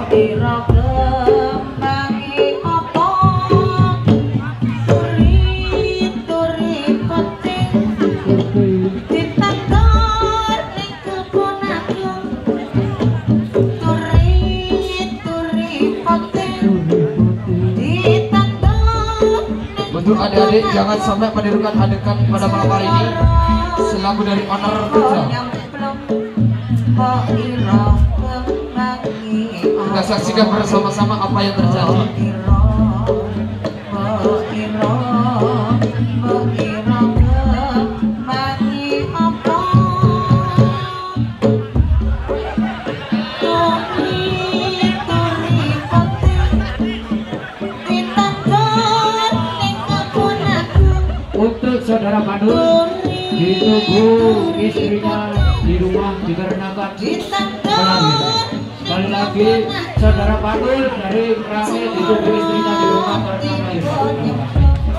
Untuk adik-adik jangan sampai menirukan adegan pada malam hari ini. Selagu dari owner kerja. Kita saksikan bersama-sama apa yang terjadi. Untuk saudara Padul ditunggu istrinya di rumah dikarenakan melahirkan. Sekali lagi saudara Padul dari Krame ditunggu istrinya di rumah karena melahirkan.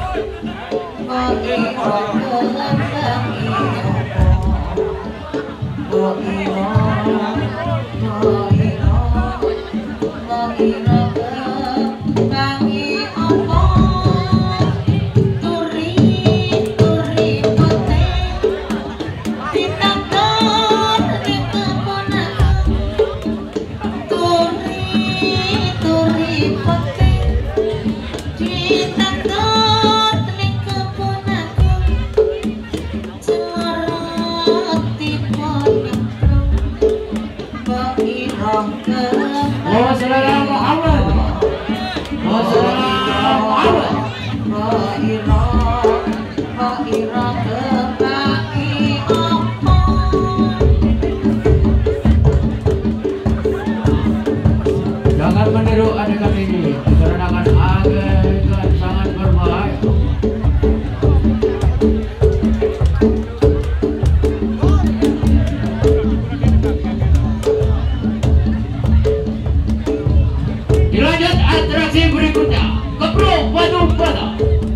Jangan meniru adegan ini dikarenakan adegan sangat berbahaya. Dilanjut atraksi berikutnya, Keprok Batu Bata.